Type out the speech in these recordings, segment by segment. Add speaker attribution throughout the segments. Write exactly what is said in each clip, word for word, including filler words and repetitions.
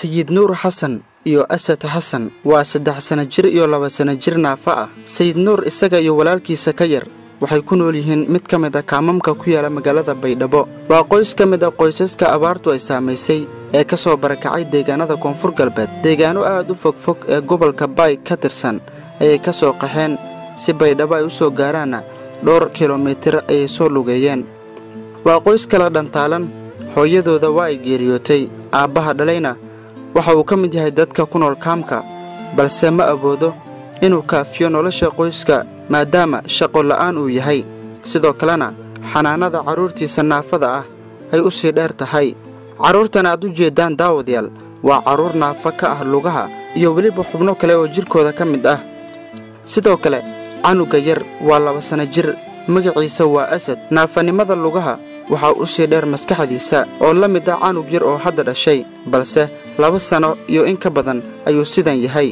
Speaker 1: sayid nuur xasan iyo asad xasan waa saddex sano jir iyo laba sano jir naafa ah. sayid nuur isaga iyo walaalkiisa ka yar waxay ku nool yihiin mid ka mid ah kaamamka ku yaala magaalada Baydhabo. waa qoys ka mid ah qoysaska abaartu ay saamaysay ee ka soo barakacay deegaanada koonfur galbeed. deegaano aad u fogfog ee gobolka Bay ka tirsan ayay ka soo qaxeen si Baydhabo ay u soo gaaraan dhowr kiiloomitir ayay soo lugeeyeen. waa qoys kala dhantaalan, hooyadooda waa ay geeriyootay, aabbaha dhalayna waxa uu ka mid yahay dadka ku nool kaamka, balse ma awoodo inuu kaafiyo nolosha qoyska maadaama shaqo la'aan uu yahay. sidoo kalena xanaanada carruurtiisa naafada ah ay u sii dheer tahay. carruurtan aad u jeedaan daawadayaal waa carruur naafa ka ah lugaha iyo weliba xubno kale oo jirkooda ka mid ah. sidoo kale canuga yar waa laba sano jir, magaciisa waa asad. naafanimada lugaha waxaa u sii dheer maskaxdiisa oo la mid ah canug yar oo hadda dhashay, balse laba sano iyo in ka badan ayuu sidan yahay.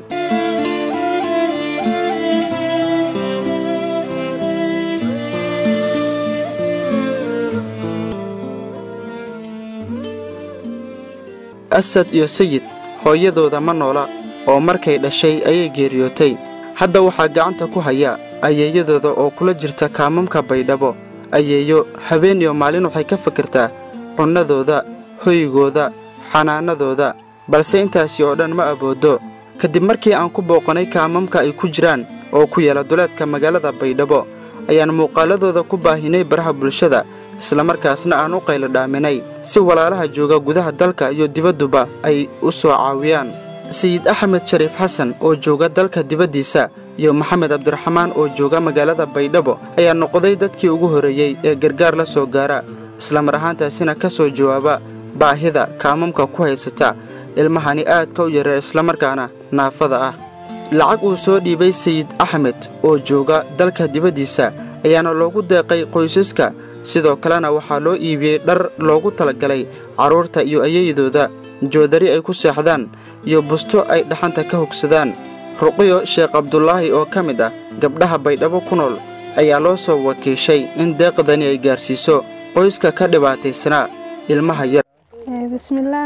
Speaker 1: asad iyo sayid hooyadooda ma noola oo markay dhashay ayay geeriyootay. hadda waxaa gacanta ku haya ayeeyadooda oo kula jirta kaamamka Baydhabo. ayeeyo habeen iyo maalin waxay ka fikirtaa cunnadooda, hoygooda, xanaanadooda, balse intaasi oo dhan ma awoodo. kadib markii aan ku booqanay kaamamka ay ku jiraan oo ku yaala duleedka magaalada Baydhabo ayaan muuqaaladooda ku baahinay baraha bulshada, isla markaasna aan u qaylo dhaaminay si walaalaha jooga gudaha dalka iyo dibadduba ay u soo caawiyaan. sayid axmed shariif xasan oo jooga dalka dibaddiisa iyo maxamed cabdiraxmaan oo jooga magaalada Baydhabo ayaa noqday dadkii ugu horreeyey ee gargaar la soo gaara, isla mar ahaantaasina ka soo jawaaba baahida kaamamka ku haysata ilmahani aadka u yareer islamarkaana naafada ah. lacag uu soo dhiibay sayid axmed oo jooga dalka dibaddiisa ayaana loogu deeqay qoysaska. sidoo kalena waxaa loo iibiyey dhar loogu talagalay carruurta iyo ayeeyadooda, joodari ay ku seexdaan iyo busto ay dhaxanta ka hogsadaan. ruqiyo sheekh cabdulaahi oo ka mid ah gabdhaha Baydhabo ku nool ayaa loo soo wakiishay in deeqdani ay gaarsiiso qoyska ka dhibaataysanaa ilmaha yar.
Speaker 2: bismillaah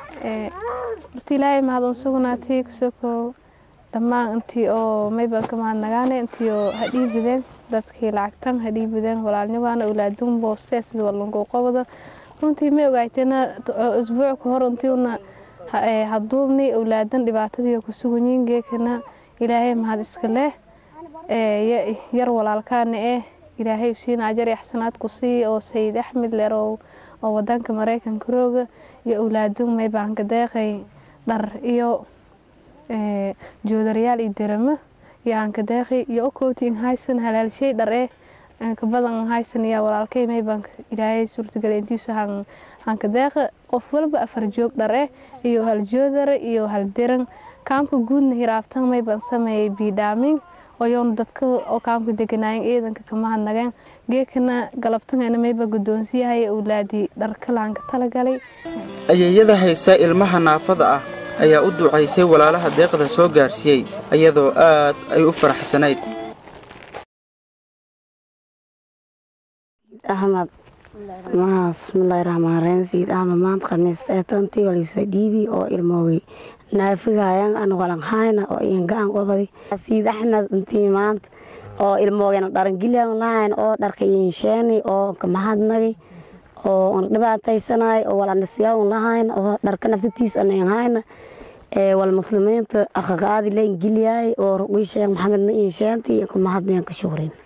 Speaker 2: ilaahay mahadon sugnaatay kusoo dhammaan intii oo mayban ka mahadnagaanay intii oo hadhiibideen dadkii lacagtan hadhiibideen walaalnimada awlaadun boostees sida walungo qowda runtii ma ogaaytana usbuuc ka hor intii una haduubni awlaadan dhibaatadii ku sugan yihiin geekana ilaahay mahad iska leh ee yar walaalkaana ee ilaahay siina ajar iyo xasanaad ku sii oo sayid axmed leerow oo wadanka Mareykanka rooga iyo awlaadun may baan ka deeqay dhar iyo ee joodariyaal iyo dirama yaan ka deeqay iyo kootiin haysan halaal shay dhar ee ka badan haysan iyo walaalkay may baan ilaahay suurtagal intiisa han han ka deeqa qof walba afar joog dhar ee iyo hal joodar iyo hal diran kaamka guudna hiraaftan may baan sameeyay biidaamin oo yoon dadka oo kaamka deganaayn ciidanka kama hadnageen geekana galabtana may ba gudoonsiyahay awlaadii dhar kalaanka tala galay.
Speaker 1: ayeeyada haysa ilmaha naafada ah ayaa u duucaysay walaalaha deeqda soo gaarsiiyay iyadoo aad ay u faraxsanayd.
Speaker 3: ahmad bismillaahi rahmaani rahiim. sayid ahmad maanta khamiista tantii waliisa dhiibi oo ilmoogay naafigayaan aan walan hayna oo in gaan qobadi. sayid axmed intii maanta oo ilmoogana dharan gilyan lahayn oo dharka yeesheeni oo ka mahadnagay oo aan dhibaataysanay oo wala nasiyan lahayn oo dharka naftiisa aan hayna ee wal muslimiinta aqaadi leen giliyay oo ruqii sheekh maxamed yeesheenti ka mahadnaan ka shukrin.